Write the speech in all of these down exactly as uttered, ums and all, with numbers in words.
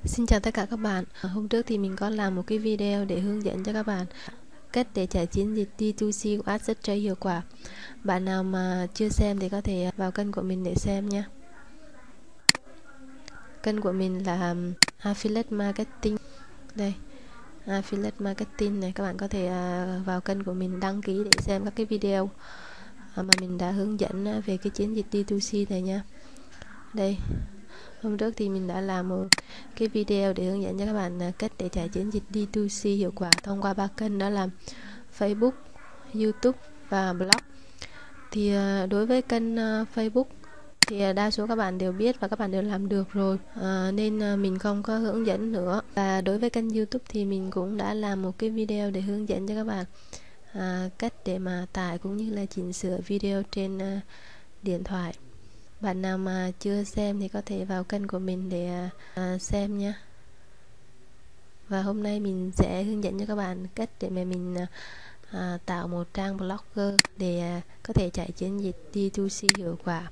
Xin chào tất cả các bạn. Hôm trước thì mình có làm một cái video để hướng dẫn cho các bạn cách để chạy chiến dịch D hai C của AdSense hiệu quả. Bạn nào mà chưa xem thì có thể vào kênh của mình để xem nha. Kênh của mình là Affiliate Marketing. Đây, Affiliate Marketing này, các bạn có thể vào kênh của mình đăng ký để xem các cái video mà mình đã hướng dẫn về cái chiến dịch D hai C này nha. Đây, hôm trước thì mình đã làm một cái video để hướng dẫn cho các bạn cách để chạy chiến dịch D hai C hiệu quả thông qua ba kênh, đó là Facebook, YouTube và blog. Thì đối với kênh Facebook thì đa số các bạn đều biết và các bạn đều làm được rồi, à, nên mình không có hướng dẫn nữa. Và đối với kênh YouTube thì mình cũng đã làm một cái video để hướng dẫn cho các bạn à, cách để mà tải cũng như là chỉnh sửa video trên uh, điện thoại. Bạn nào mà chưa xem thì có thể vào kênh của mình để uh, xem nha. Và hôm nay mình sẽ hướng dẫn cho các bạn cách để mà mình uh, tạo một trang blogger để uh, có thể chạy chiến dịch D hai C hiệu quả.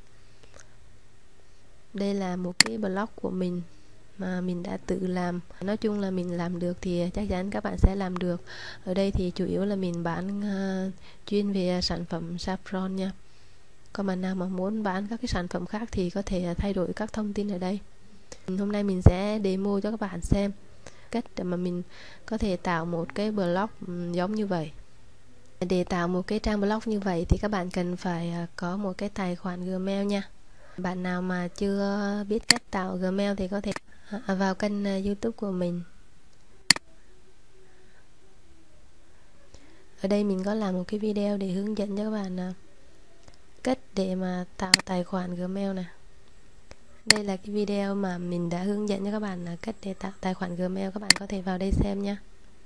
Đây là một cái blog của mình mà mình đã tự làm. Nói chung là mình làm được thì chắc chắn các bạn sẽ làm được. Ở đây thì chủ yếu là mình bán uh, chuyên về sản phẩm saffron nha. Còn bạn nào mà muốn bán các cái sản phẩm khác thì có thể thay đổi các thông tin ở đây. Hôm nay mình sẽ demo cho các bạn xem cách để mà mình có thể tạo một cái blog giống như vậy. Để tạo một cái trang blog như vậy thì các bạn cần phải có một cái tài khoản Gmail nha. Bạn nào mà chưa biết cách tạo Gmail thì có thể vào kênh YouTube của mình. Ở đây mình có làm một cái video để hướng dẫn cho các bạn cách để mà tạo tài khoản Gmail nè. Đây là cái video mà mình đã hướng dẫn cho các bạn là cách để tạo tài khoản Gmail. Các bạn có thể vào đây xem nha.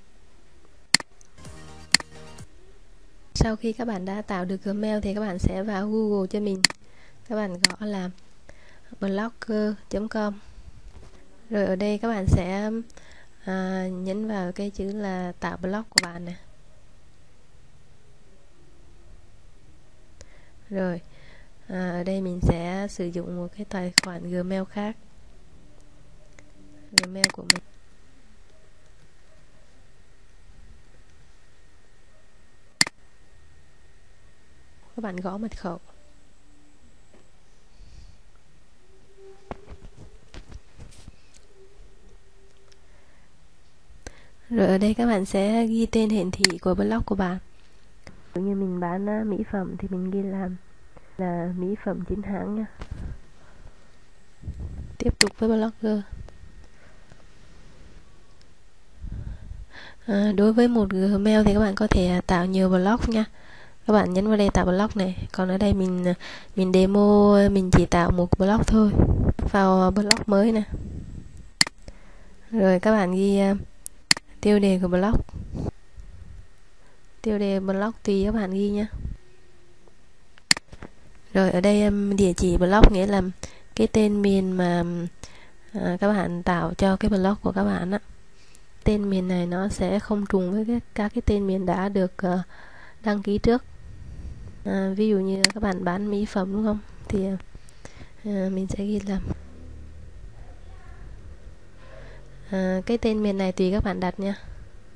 Sau khi các bạn đã tạo được Gmail thì các bạn sẽ vào Google cho mình. Các bạn gõ là blogger chấm com. Rồi ở đây các bạn sẽ à, nhấn vào cái chữ là tạo blog của bạn nè. Rồi à, ở đây mình sẽ sử dụng một cái tài khoản Gmail khác, Gmail của mình. Các bạn gõ mật khẩu. Rồi ở đây các bạn sẽ ghi tên hiển thị của blog của bạn. Ví dụ như mình bán mỹ phẩm thì mình ghi là là mỹ phẩm chính hãng nha. Tiếp tục với blogger. À, đối với một Gmail thì các bạn có thể tạo nhiều blog nha. Các bạn nhấn vào đây tạo blog này. Còn ở đây mình mình demo mình chỉ tạo một blog thôi. Vào blog mới nè. Rồi các bạn ghi uh, tiêu đề của blog. Tiêu đề blog tùy các bạn ghi nhé. Rồi ở đây um, địa chỉ blog nghĩa là cái tên miền mà uh, các bạn tạo cho cái blog của các bạn á. Tên miền này nó sẽ không trùng với cái, các cái tên miền đã được uh, đăng ký trước. À, ví dụ như các bạn bán mỹ phẩm đúng không? Thì uh, mình sẽ ghi là uh, cái tên miền này tùy các bạn đặt nha.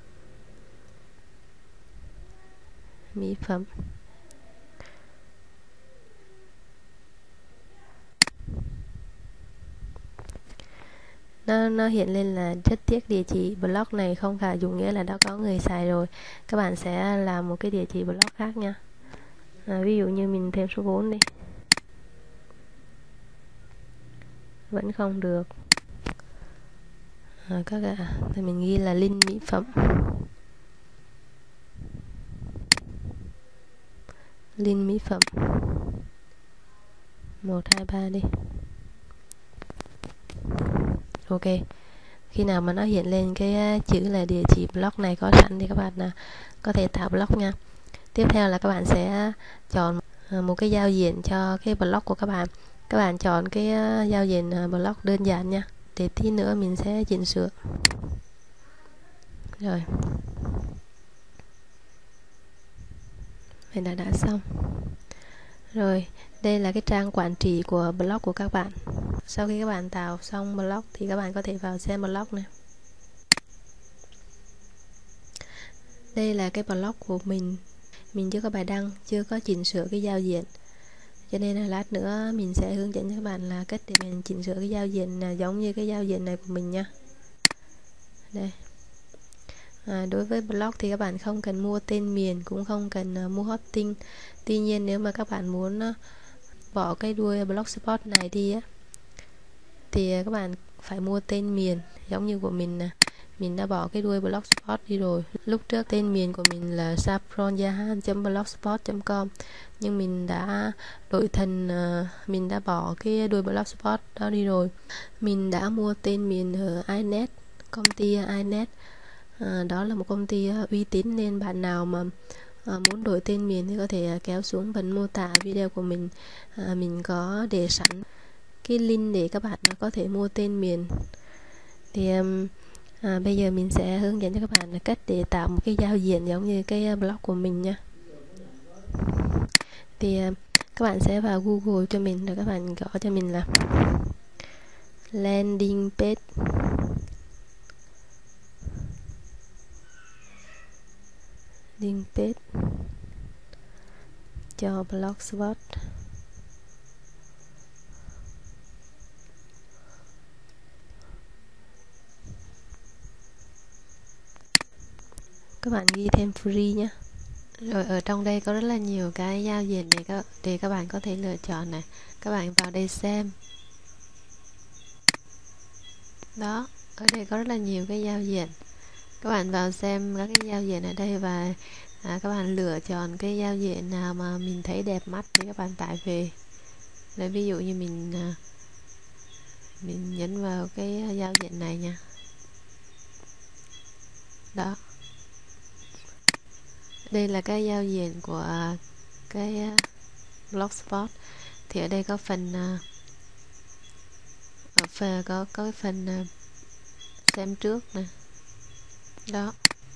Mỹ phẩm. Nó, nó hiện lên là rất tiếc địa chỉ blog này không phải dùng, nghĩa là đã có người xài rồi. Các bạn sẽ làm một cái địa chỉ blog khác nha. À, ví dụ như mình thêm số bốn đi. Vẫn không được. À, các bạn, thì mình ghi là link mỹ phẩm. Link mỹ phẩm. một hai ba đi. Ok. Khi nào mà nó hiện lên cái chữ là địa chỉ blog này có sẵn thì các bạn là có thể tạo blog nha. Tiếp theo là các bạn sẽ chọn một cái giao diện cho cái blog của các bạn. Các bạn chọn cái giao diện blog đơn giản nha. Để tí nữa mình sẽ chỉnh sửa. Rồi. Vậy là đã xong. Rồi, Đây là cái trang quản trị của blog của các bạn. Sau khi các bạn tạo xong blog thì các bạn có thể vào xem blog này. Đây là cái blog của mình. Mình chưa có bài đăng, chưa có chỉnh sửa cái giao diện. Cho nên là lát nữa mình sẽ hướng dẫn cho các bạn là cách để mình chỉnh sửa cái giao diện là giống như cái giao diện này của mình nha. Đây. À, đối với blog thì các bạn không cần mua tên miền, cũng không cần uh, mua hosting. Tuy nhiên nếu mà các bạn muốn uh, bỏ cái đuôi blogspot này đi á, thì uh, các bạn phải mua tên miền giống như của mình nè. Mình đã bỏ cái đuôi blogspot đi rồi. Lúc trước tên miền của mình là saffronjahan chấm blogspot chấm com, nhưng mình đã đổi thành uh, mình đã bỏ cái đuôi blogspot đó đi rồi. Mình đã mua tên miền ở inet, công ty inet. À, đó là một công ty uh, uy tín, nên bạn nào mà uh, muốn đổi tên miền thì có thể uh, kéo xuống phần mô tả video của mình. uh, Mình có để sẵn cái link để các bạn uh, có thể mua tên miền. Thì um, à, bây giờ mình sẽ hướng dẫn cho các bạn là cách để tạo một cái giao diện giống như cái uh, blog của mình nha. Thì uh, các bạn sẽ vào Google cho mình, rồi các bạn gõ cho mình là landing page. Landing page cho blogspot. Các bạn ghi thêm free nhé. Rồi ở trong đây có rất là nhiều cái giao diện để các, để các bạn có thể lựa chọn này. Các bạn vào đây xem. Đó, ở đây có rất là nhiều cái giao diện. Các bạn vào xem các cái giao diện ở đây và à, các bạn lựa chọn cái giao diện nào mà mình thấy đẹp mắt thì các bạn tải về. Rồi ví dụ như mình à, mình nhấn vào cái giao diện này nha. Đó. Đây là cái giao diện của cái blogspot. Thì ở đây có phần ở phần có có cái phần xem trước nè. Đó.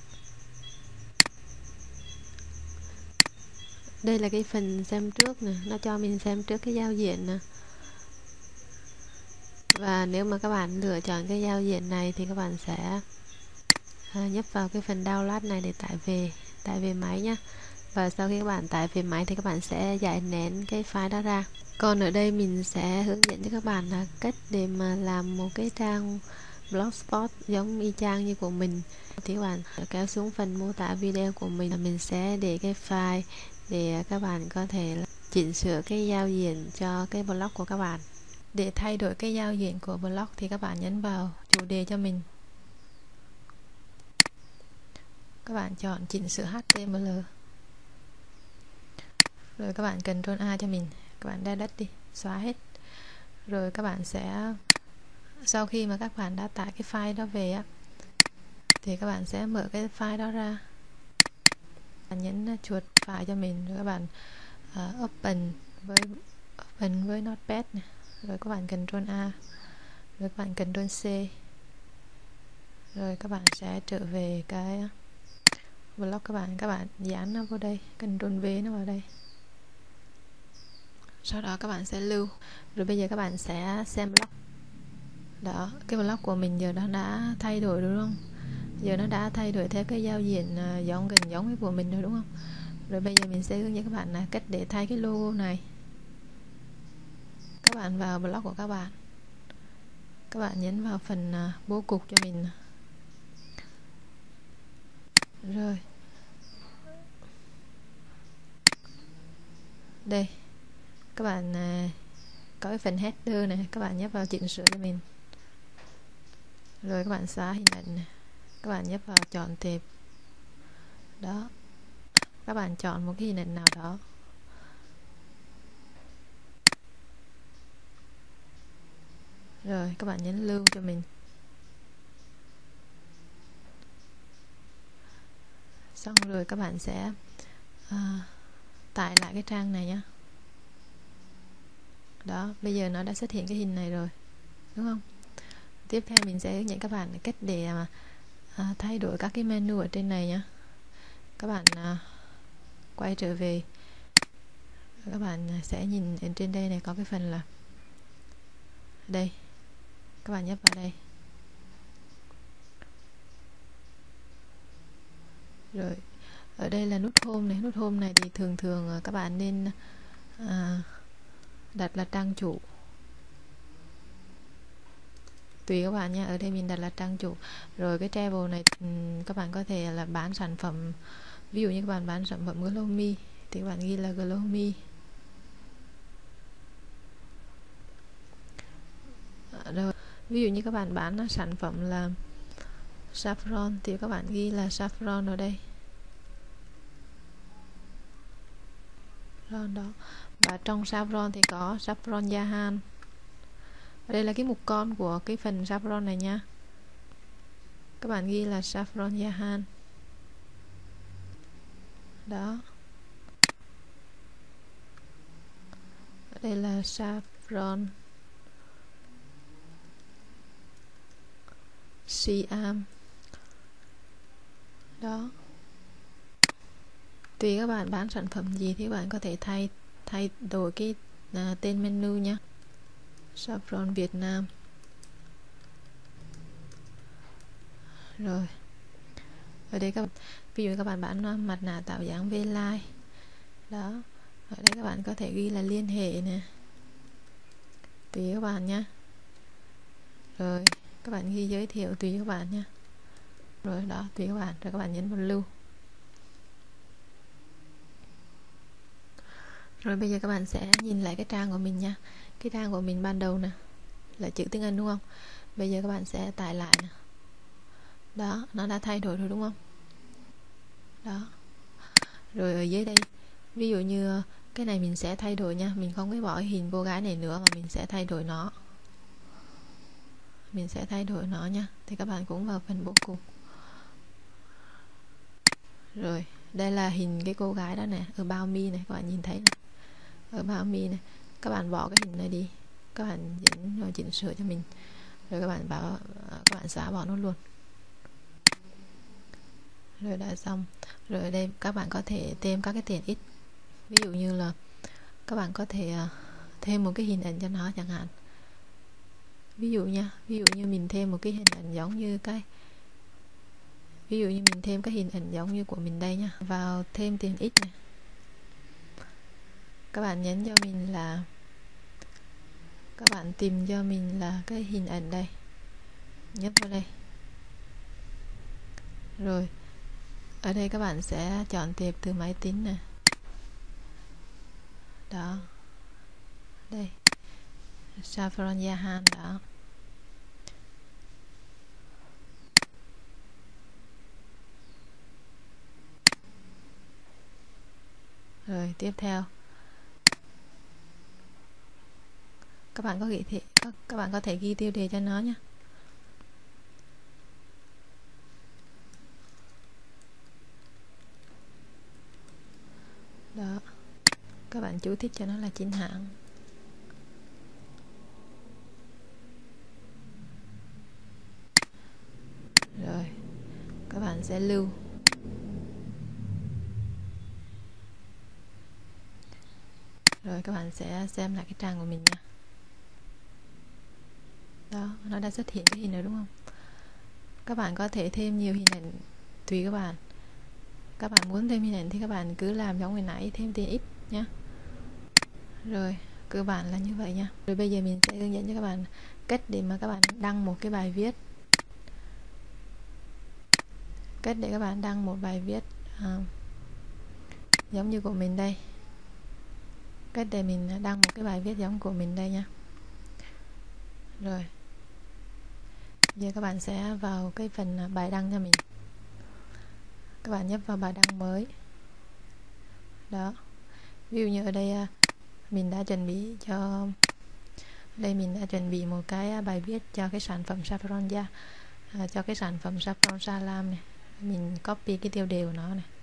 Đây là cái phần xem trước nè, nó cho mình xem trước cái giao diện nè. Và nếu mà các bạn lựa chọn cái giao diện này thì các bạn sẽ à, nhấp vào cái phần download này để tải về tải về máy nhé. Và sau khi các bạn tải về máy thì các bạn sẽ giải nén cái file đó ra. Còn ở đây mình sẽ hướng dẫn cho các bạn là cách để mà làm một cái trang blogspot giống y chang như của mình. Thì các bạn kéo xuống phần mô tả video của mình, mình sẽ để cái file để các bạn có thể chỉnh sửa cái giao diện cho cái blog của các bạn. Để thay đổi cái giao diện của blog thì các bạn nhấn vào chủ đề cho mình. Các bạn chọn chỉnh sửa hát tê em lờ. Rồi các bạn Ctrl A cho mình, các bạn delete đi, xóa hết. Rồi các bạn sẽ, sau khi mà các bạn đã tải cái file đó về á, thì các bạn sẽ mở cái file đó ra. Bạn nhấn chuột phải cho mình, rồi các bạn uh, open với open với notepad này. Rồi các bạn Ctrl A, rồi các bạn Ctrl C. Rồi các bạn sẽ trở về cái blog các bạn, các bạn dán nó vào đây, Ctrl V nó vào đây. Sau đó các bạn sẽ lưu. Rồi bây giờ các bạn sẽ xem blog. Đó, cái blog của mình giờ nó đã thay đổi đúng không? Giờ nó đã thay đổi theo cái giao diện giống gần giống với của mình rồi đúng không? Rồi bây giờ mình sẽ hướng dẫn các bạn là cách để thay cái logo này. Các bạn vào blog của các bạn, các bạn nhấn vào phần bố cục cho mình. Rồi đây, các bạn à, có cái phần header này, các bạn nhấp vào chỉnh sửa cho mình. Rồi các bạn xóa hình ảnh này, các bạn nhấp vào chọn tệp. Đó, các bạn chọn một cái hình ảnh nào đó. Rồi các bạn nhấn lưu cho mình. Xong rồi các bạn sẽ à, tải lại cái trang này nhé. Đó, bây giờ nó đã xuất hiện cái hình này rồi, đúng không? Tiếp theo mình sẽ hướng dẫn các bạn cách để mà à, thay đổi các cái menu ở trên này nhé. Các bạn à, quay trở về, Các bạn sẽ nhìn trên đây này, có cái phần là đây, các bạn nhấp vào đây. Rồi ở đây là nút home này. Nút home này thì thường thường các bạn nên à, đặt là trang chủ, tùy các bạn nha. Ở đây mình đặt là trang chủ. Rồi cái travel này các bạn có thể là bán sản phẩm, ví dụ như các bạn bán sản phẩm Glomi thì các bạn ghi là Glomi. Rồi ví dụ như các bạn bán sản phẩm là saffron thì các bạn ghi là saffron ở đây. Đó. Và trong saffron thì có saffron Jahan. Ở đây là cái mục con của cái phần saffron này nha. Các bạn ghi là saffron Jahan. Đó. Ở đây là saffron Siam. Đó. Tùy các bạn bán sản phẩm gì thì các bạn có thể thay thay đổi cái à, tên menu nhé. Saffron Việt Nam. Rồi ở đây các bạn, ví dụ các bạn bán mặt nạ tạo dáng V-Line. Đó, ở đây các bạn có thể ghi là liên hệ nè, tùy các bạn nhé. Rồi các bạn ghi giới thiệu, tùy các bạn nhé. Rồi đó, tùy các bạn. Rồi các bạn nhấn vào lưu. Rồi bây giờ các bạn sẽ nhìn lại cái trang của mình nha. Cái trang của mình ban đầu nè là chữ tiếng Anh đúng không? Bây giờ các bạn sẽ tải lại nè. Đó, nó đã thay đổi rồi đúng không? Đó. Rồi ở dưới đây, ví dụ như cái này mình sẽ thay đổi nha. Mình không có bỏ hình cô gái này nữa mà mình sẽ thay đổi nó. Mình sẽ thay đổi nó nha. Thì các bạn cũng vào phần bố cục. Rồi, đây là hình cái cô gái đó nè, ở bao mi này, các bạn nhìn thấy này. Ở bao mi này, các bạn bỏ cái hình này đi. Các bạn chỉnh rồi chỉnh sửa cho mình. Rồi các bạn bảo các bạn xóa bỏ nó luôn. Rồi đã xong. Rồi ở đây các bạn có thể thêm các cái tiện ích. Ví dụ như là các bạn có thể thêm một cái hình ảnh cho nó chẳng hạn. Ví dụ nha, ví dụ như mình thêm một cái hình ảnh giống như cái Ví dụ như mình thêm cái hình ảnh giống như của mình đây nha. Vào thêm tiện ích này. Các bạn nhấn cho mình là các bạn tìm cho mình là cái hình ảnh đây. Nhấp vào đây. Rồi ở đây các bạn sẽ chọn tệp từ máy tính nè. Đó. Đây. Saffron Jahan đó. Rồi tiếp theo các bạn có ghi thì các, các bạn có thể ghi tiêu đề cho nó nhé. Đó. Các bạn chú thích cho nó là chính hãng. Rồi các bạn sẽ lưu. Rồi các bạn sẽ xem lại cái trang của mình nha. Đó, nó đã xuất hiện cái hình rồi đúng không? Các bạn có thể thêm nhiều hình ảnh tùy các bạn. Các bạn muốn thêm hình ảnh thì các bạn cứ làm giống hồi nãy, thêm tiện ích nhé. Rồi cơ bản là như vậy nha. Rồi bây giờ mình sẽ hướng dẫn cho các bạn cách để mà các bạn đăng một cái bài viết. Cách để các bạn đăng một bài viết à, giống như của mình đây. Cách để mình đăng một cái bài viết giống của mình đây nha. Rồi giờ các bạn sẽ vào cái phần bài đăng cho mình. Các bạn nhấp vào bài đăng mới. Đó. Ví dụ như ở đây mình đã chuẩn bị cho đây mình đã chuẩn bị một cái bài viết cho cái sản phẩm saffron da à, cho cái sản phẩm saffron salam này. Mình copy cái tiêu đề của nó này.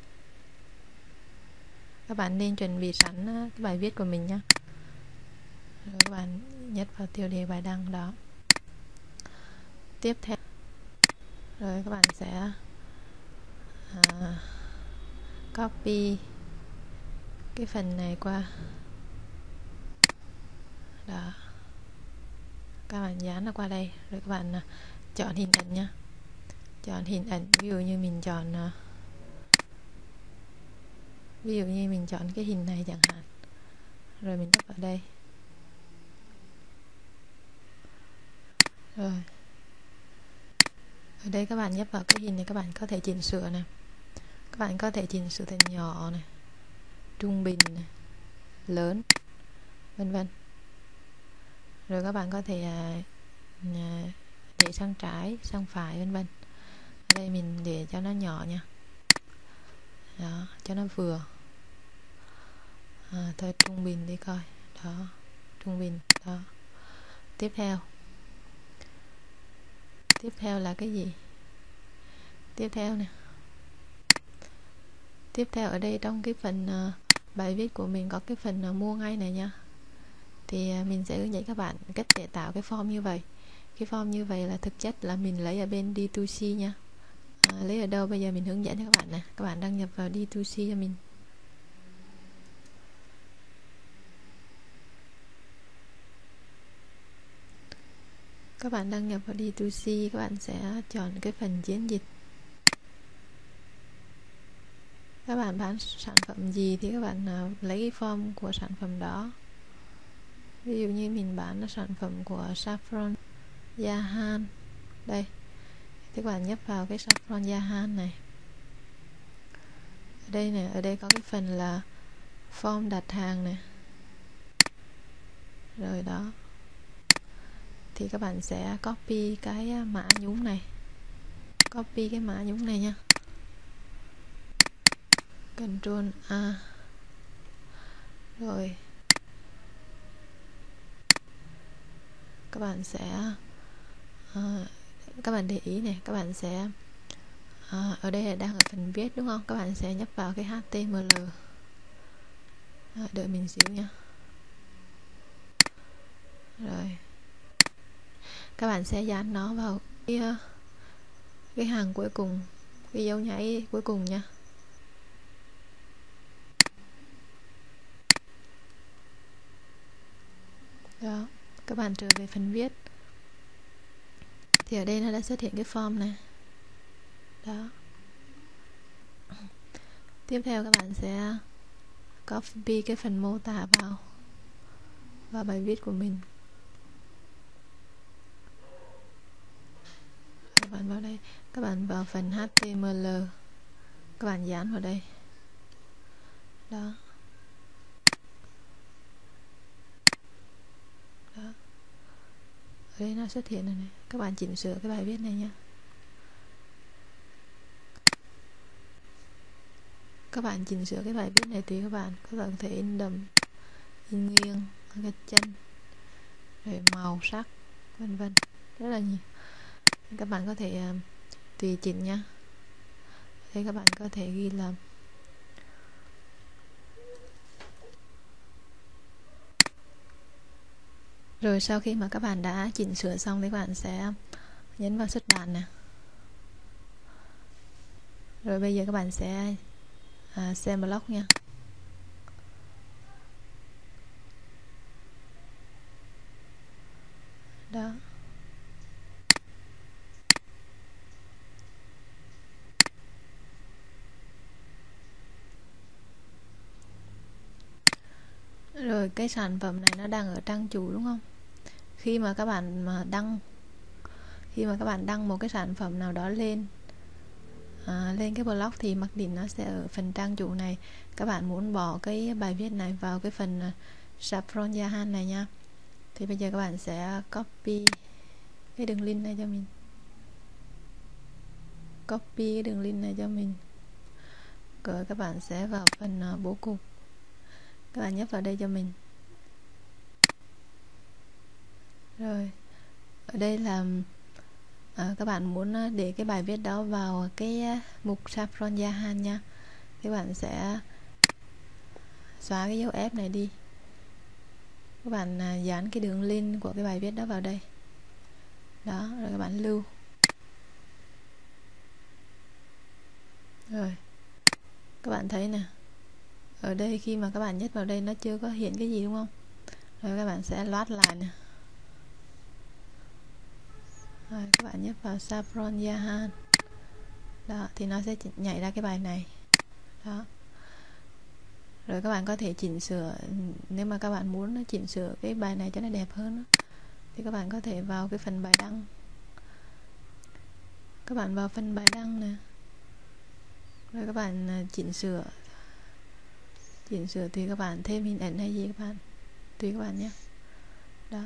Các bạn nên chuẩn bị sẵn cái bài viết của mình nhé. Rồi các bạn nhấn vào tiêu đề bài đăng đó. Tiếp theo rồi các bạn sẽ à, copy cái phần này qua Đó, các bạn dán nó qua đây rồi các bạn uh, chọn hình ảnh nhá, chọn hình ảnh. Ví dụ như mình chọn uh, ví dụ như mình chọn cái hình này chẳng hạn, rồi mình nhấp vào đây. Rồi ở đây các bạn nhấp vào cái hình này, các bạn có thể chỉnh sửa này, các bạn có thể chỉnh sửa thành nhỏ này, trung bình này, lớn, vân vân. Rồi các bạn có thể uh, uh, để sang trái, sang phải, vân vân. Ở đây mình để cho nó nhỏ nha, đó, cho nó vừa. À, thôi trung bình đi coi, đó, trung bình, đó. Tiếp theo, tiếp theo là cái gì? Tiếp theo nè, tiếp theo ở đây trong cái phần uh, bài viết của mình có cái phần uh, mua ngay này nha. Thì uh, mình sẽ hướng dẫn các bạn cách để tạo cái form như vậy. Cái form như vậy là thực chất là mình lấy ở bên đê hai xê nha. À, lấy ở đâu bây giờ mình hướng dẫn cho các bạn nè. Các bạn đăng nhập vào đê hai xê cho mình. Các bạn đăng nhập vào đê hai xê, các bạn sẽ chọn cái phần chiến dịch. Các bạn bán sản phẩm gì thì các bạn uh, lấy cái form của sản phẩm đó. Ví dụ như mình bán là sản phẩm của Saffron Jahan đây, thì các bạn nhấp vào cái Saffron Jahan này. Ở đây này, ở đây có cái phần là form đặt hàng này, rồi đó. Thì các bạn sẽ copy cái mã nhúng này, copy cái mã nhúng này nha, Ctrl A. Rồi các bạn sẽ uh, các bạn để ý này, các bạn sẽ uh, ở đây là đang ở phần viết đúng không, các bạn sẽ nhấp vào cái hát tê em lờ. À, đợi mình xíu nha. Rồi các bạn sẽ dán nó vào cái, uh, cái hàng cuối cùng, cái dấu nháy cuối cùng nha. Đó, các bạn trở về phần viết. Thì ở đây nó đã xuất hiện cái form này. Đó. Tiếp theo các bạn sẽ copy cái phần mô tả vào vào bài viết của mình. Các bạn vào đây, các bạn vào phần hát tê em lờ, các bạn dán vào đây. Đó. Đó. Ở đây nó xuất hiện rồi này. Các bạn chỉnh sửa cái bài viết này nha. Các bạn chỉnh sửa cái bài viết này tùy các bạn, các bạn có thể in đậm, in nghiêng, gạch chân, rồi màu sắc, vân vân, rất là nhiều. Các bạn có thể uh, tùy chỉnh nha. Đây các bạn có thể ghi là rồi sau khi mà các bạn đã chỉnh sửa xong thì các bạn sẽ nhấn vào xuất bản nè. Rồi bây giờ các bạn sẽ à, xem blog nha. Đó. Rồi cái sản phẩm này nó đang ở trang chủ đúng không? Khi mà các bạn mà đăng khi mà các bạn đăng một cái sản phẩm nào đó lên à, lên cái blog thì mặc định nó sẽ ở phần trang chủ này. Các bạn muốn bỏ cái bài viết này vào cái phần uh, Saffron Jahan này nha. Thì bây giờ các bạn sẽ copy cái đường link này cho mình. Copy cái đường link này cho mình. Rồi các bạn sẽ vào phần uh, bố cục. Các bạn nhấp vào đây cho mình. Rồi ở đây là à, các bạn muốn để cái bài viết đó vào cái mục Saffron Jahan nha. Các bạn sẽ xóa cái dấu F này đi. Các bạn à, dán cái đường link của cái bài viết đó vào đây. Đó, rồi các bạn lưu. Rồi các bạn thấy nè, ở đây khi mà các bạn nhấp vào đây nó chưa có hiện cái gì đúng không? Rồi các bạn sẽ load lại nè. Rồi các bạn nhấp vào Saffron Jahan. Đó, thì nó sẽ nhảy ra cái bài này. Đó. Rồi các bạn có thể chỉnh sửa, nếu mà các bạn muốn nó chỉnh sửa cái bài này cho nó đẹp hơn đó, thì các bạn có thể vào cái phần bài đăng. Các bạn vào phần bài đăng nè. Rồi các bạn chỉnh sửa. Chỉnh sửa tùy các bạn, thêm hình ảnh hay gì các bạn, tùy các bạn nhé. Đó.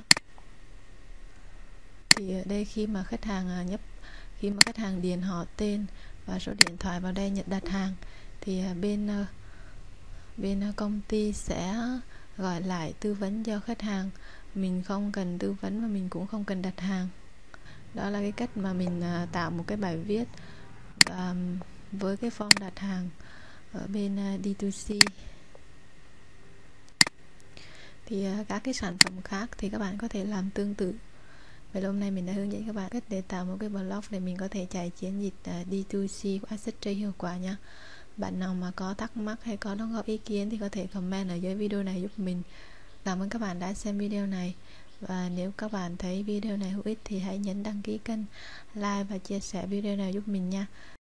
Thì ở đây khi mà khách hàng nhấp khi mà khách hàng điền họ tên và số điện thoại vào đây nhận đặt hàng, thì bên bên công ty sẽ gọi lại tư vấn cho khách hàng. Mình không cần tư vấn và mình cũng không cần đặt hàng. Đó là cái cách mà mình tạo một cái bài viết và với cái form đặt hàng ở bên đê hai xê. Thì các cái sản phẩm khác thì các bạn có thể làm tương tự. Vậy là hôm nay mình đã hướng dẫn các bạn cách để tạo một cái blog để mình có thể chạy chiến dịch đê hai xê của AdSense hiệu quả nha. Bạn nào mà có thắc mắc hay có đóng góp ý kiến thì có thể comment ở dưới video này giúp mình. Cảm ơn các bạn đã xem video này. Và nếu các bạn thấy video này hữu ích thì hãy nhấn đăng ký kênh, like và chia sẻ video này giúp mình nha.